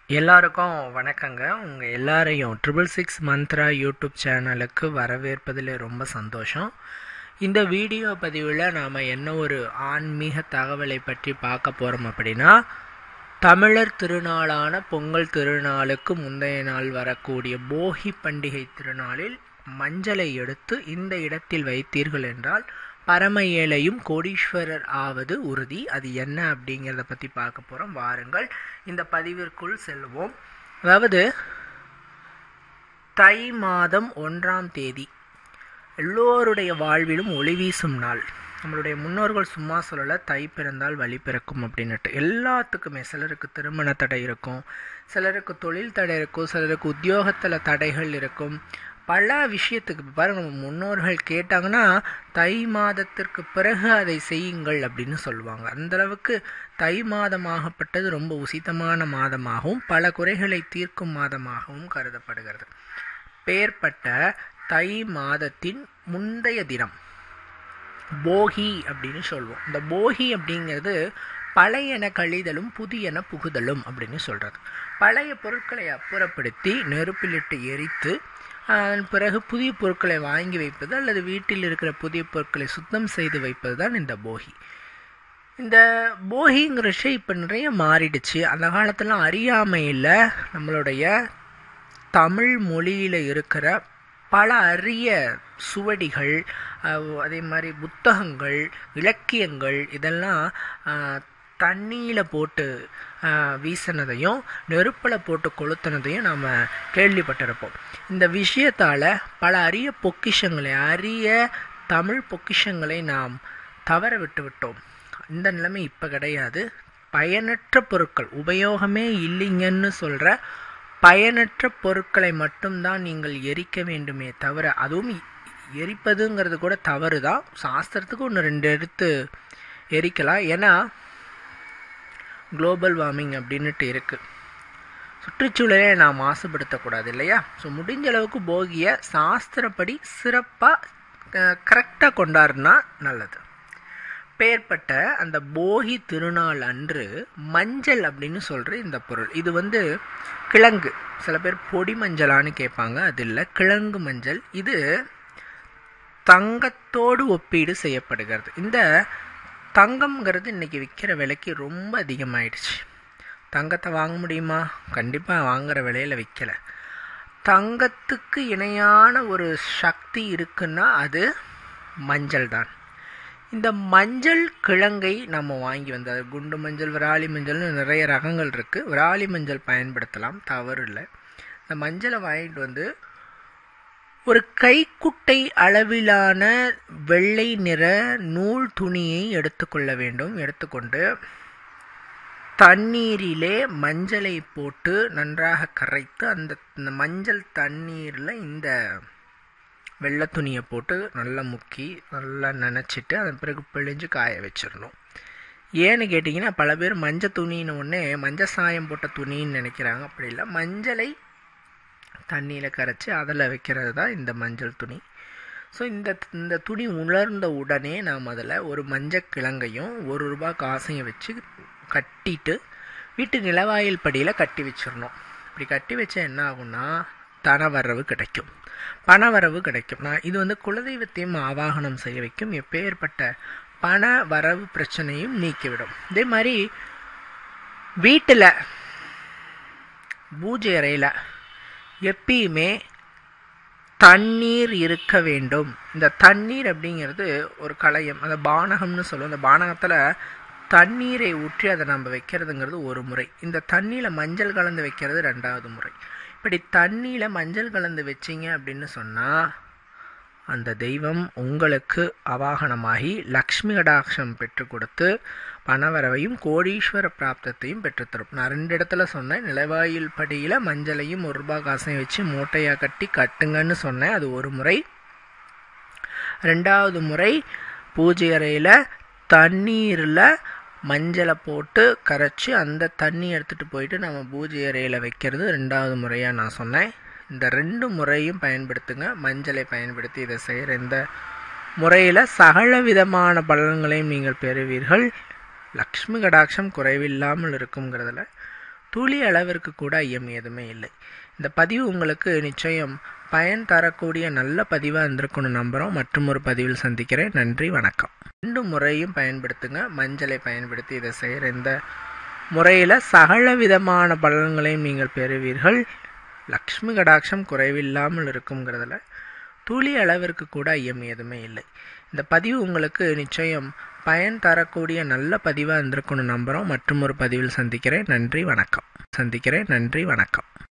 எல்லாருக்கும் வணக்கங்க. உங்கள் எல்லாரையும் 666 மந்த்ரா யூடியூப் சேனலுக்கு வரவேற்பதில் ரொம்ப சந்தோஷம். இந்த வீடியோ பதிவில் நாம் என்ன ஒரு ஆன்மீக தகவலை பற்றி பார்க்க போகிறோம் அப்படின்னா, தமிழர் திருநாளான பொங்கல் திருநாளுக்கு முந்தைய நாள் வரக்கூடிய போகி பண்டிகை திருநாளில் மஞ்சளை எடுத்து இந்த இடத்தில் வைத்தீர்கள் என்றால் பரம ஏழையும் கோடீஸ்வரர் ஆவது உறுதி. அது என்ன அப்படிங்கிறத பற்றி பார்க்க போகிறோம். வாருங்கள் இந்த பதிவிற்குள் செல்வோம். அதாவது தை மாதம் 1ஆம் தேதி எல்லோருடைய வாழ்விலும் ஒளி வீசும் நாள். நம்மளுடைய முன்னோர்கள் சும்மா சொல்லலை, தை பிறந்தால் வழி பிறக்கும் அப்படின்னுட்டு. எல்லாத்துக்குமே சிலருக்கு திருமண தடை இருக்கும், சிலருக்கு தொழில் தடை இருக்கும், சிலருக்கு உத்தியோகத்தில் தடைகள் இருக்கும், பல விஷயத்துக்கு. பாருங்க, நம்ம முன்னோர்கள் கேட்டாங்கன்னா தை மாதத்திற்கு பிறகு அதை செய்யுங்கள் அப்படின்னு சொல்லுவாங்க. அந்தளவுக்கு தை மாதமாகப்பட்டது ரொம்ப உசிதமான மாதமாகவும் பல குறைகளை தீர்க்கும் மாதமாகவும் கருதப்படுகிறது. பேர்பட்ட தை மாதத்தின் முந்தைய தினம் போகி அப்படின்னு சொல்லுவோம். இந்த போகி அப்படிங்கிறது பழையன கழிதலும் புதியன புகுதலும் அப்படின்னு சொல்கிறது. பழைய பொருட்களை அப்புறப்படுத்தி நெருப்பிலிட்டு எரித்து அதன் பிறகு புதிய பொருட்களை வாங்கி வைப்பது அல்லது வீட்டில் இருக்கிற புதிய பொருட்களை சுத்தம் செய்து வைப்பது தான் இந்த போகி. இந்த போகிங்கிற விஷயம் இப்போ நிறைய மாறிடுச்சு. அந்த காலத்துலாம் அறியாமையில் நம்மளுடைய தமிழ் மொழியில் இருக்கிற பல அரிய சுவடிகள், அதே மாதிரி புத்தகங்கள், இலக்கியங்கள் இதெல்லாம் தண்ணியில் போட்டு வீசினதையும் நெருப்பில் போட்டு கொளுத்தினதையும் நாம் கேள்விப்பட்டிருப்போம். இந்த விஷயத்தால் பல அரிய பொக்கிஷங்களை, அரிய தமிழ் பொக்கிஷங்களை நாம் தவற விட்டு விட்டோம். இந்த நிலைமை இப்போ கிடையாது. பயனற்ற பொருட்கள், உபயோகமே இல்லைங்கன்னு சொல்கிற பயனற்ற பொருட்களை மட்டும்தான் நீங்கள் எரிக்க வேண்டுமே தவிர, அதுவும் எரிப்பதுங்கிறது கூட தவறு தான். சாஸ்திரத்துக்கு 1-2 எடுத்து எரிக்கலாம். ஏன்னா குளோபல் வார்மிங் அப்படின்னுட்டு இருக்குது. சுற்றுச்சூழலை நாம் மாசுபடுத்தக்கூடாது இல்லையா? ஸோ முடிஞ்ச அளவுக்கு போகியை சாஸ்திரப்படி சிறப்பாக கரெக்டாக கொண்டாடுனா நல்லது. பேர்பட்ட அந்த போகி திருநாள் அன்று மஞ்சள் அப்படின்னு சொல்கிற இந்த பொருள், இது கிழங்கு. சில பேர் பொடி மஞ்சளான்னு கேட்பாங்க. அது இல்லை, கிழங்கு மஞ்சள். இது தங்கத்தோடு ஒப்பீடு செய்யப்படுகிறது. இந்த தங்கம்ங்கிறது இன்றைக்கி விற்கிற விலைக்கு ரொம்ப அதிகமாயிடுச்சு. தங்கத்தை வாங்க முடியுமா? கண்டிப்பாக வாங்குகிற விலையில் விற்கலை. தங்கத்துக்கு இணையான ஒரு சக்தி இருக்குன்னா அது மஞ்சள் தான். இந்த மஞ்சள் கிழங்கை நம்ம வாங்கி அது குண்டு மஞ்சள், விராலி மஞ்சள்னு நிறைய ரகங்கள் இருக்குது. விராலி மஞ்சள் பயன்படுத்தலாம், தவறு இல்லை. இந்த மஞ்சளை வாங்கிட்டு ஒரு கைக்குட்டை அளவிலான வெள்ளை நிற நூல் துணியை எடுத்துக்கொள்ள வேண்டும். எடுத்துக்கொண்டு தண்ணீரிலே மஞ்சளை போட்டு நன்றாக கரைத்து அந்த மஞ்சள் தண்ணீரில் இந்த வெள்ளை துணியை போட்டு நல்லா முக்கி நல்லா நனைச்சிட்டு அதன் பிறகு பிழிஞ்சு காய வச்சிடணும். ஏன்னு கேட்டிங்கன்னா, பல பேர் மஞ்சள் துணின்னு ஒன்றே மஞ்சள் சாயம் போட்ட துணின்னு நினைக்கிறாங்க. அப்படி இல்லை, மஞ்சளை தண்ணியில் கரைச்சி அதில் வைக்கிறது தான் இந்த மஞ்சள் துணி. ஸோ இந்த துணி உலர்ந்த உடனே நாம் அதில் ஒரு மஞ்சள் கிழங்கையும் 1 ரூபாய் காசையும் வச்சு கட்டிட்டு வீட்டு நிலவாயில் படியில் கட்டி வச்சிடணும். இப்படி கட்டி வச்சா என்ன ஆகும்னா தனவரவு கிடைக்கும், பணவரவு கிடைக்கும். இது குலதெய்வத்தையும் ஆவாகனம் செய்ய வைக்கும். எப்பேற்பட்ட பண வரவு பிரச்சனையும் நீக்கிவிடும். இதே மாதிரி வீட்டில் பூஜை அறையில் எப்பயுமே தண்ணீர் இருக்க வேண்டும். இந்த தண்ணீர் அப்படிங்கிறது ஒரு களையம், அந்த பானகம்னு சொல்லுவோம். அந்த பானகத்தில் தண்ணீரை ஊற்றி அதை நம்ம வைக்கிறதுங்கிறது ஒரு முறை. இந்த தண்ணியில் மஞ்சள் கலந்து வைக்கிறது 2வது முறை. இப்படி தண்ணியில் மஞ்சள் கலந்து வச்சிங்க அப்படின்னு சொன்னால் அந்த தெய்வம் உங்களுக்கு அவாகனமாகி லக்ஷ்மி கடாட்சம் பெற்று கொடுத்து பணவரவையும் கோடீஸ்வர பிராப்தத்தையும் பெற்றுத்தரும். நான் 2 இடத்துல சொன்னேன். நிலவாயில் படியில் மஞ்சளையும் 1 ரூபாய் காசையும் வச்சு மூட்டையாக கட்டி கட்டுங்கன்னு சொன்னேன். அது ஒரு முறை. 2வது முறை பூஜை அறையில் தண்ணீரில் மஞ்சளை போட்டு கரைச்சி அந்த தண்ணி எடுத்துகிட்டு போயிட்டு நம்ம பூஜை அறையில் வைக்கிறது 2வது முறையாக நான் சொன்னேன். இந்த 2 முறையும் பயன்படுத்துங்க. மஞ்சளை பயன்படுத்தி இதை செய்கிற இந்த முறையில் சகல விதமான பலன்களையும் நீங்கள் பெறுவீர்கள். லக்ஷ்மி கடாட்சம் குறைவில்லாமல் இருக்குங்கிறதுல துளி அளவிற்கு கூட ஐயம் ஏதுமே இல்லை. இந்த பதிவு உங்களுக்கு நிச்சயம் பயன் தரக்கூடிய நல்ல பதிவாக இருந்திருக்குன்னு நம்புகிறோம். மற்றும் ஒரு பதிவில் சந்திக்கிறேன். நன்றி, வணக்கம். 2 முறையும் பயன்படுத்துங்க. மஞ்சளை பயன்படுத்தி இதை செய்கிற இந்த முறையில் சகல விதமான பலன்களையும் நீங்கள் பெறுவீர்கள். லக்ஷ்மி கடாட்சம் குறைவில்லாமல் இருக்குங்கிறதுல துளி அளவிற்கு கூட ஐயம் ஏதுமே இல்லை. இந்த பதிவு உங்களுக்கு நிச்சயம் பயன் தரக்கூடிய நல்ல பதிவாக இருந்திருக்குன்னு நம்புகிறோம். மற்றும் ஒரு பதிவில் சந்திக்கிறேன். நன்றி, வணக்கம்.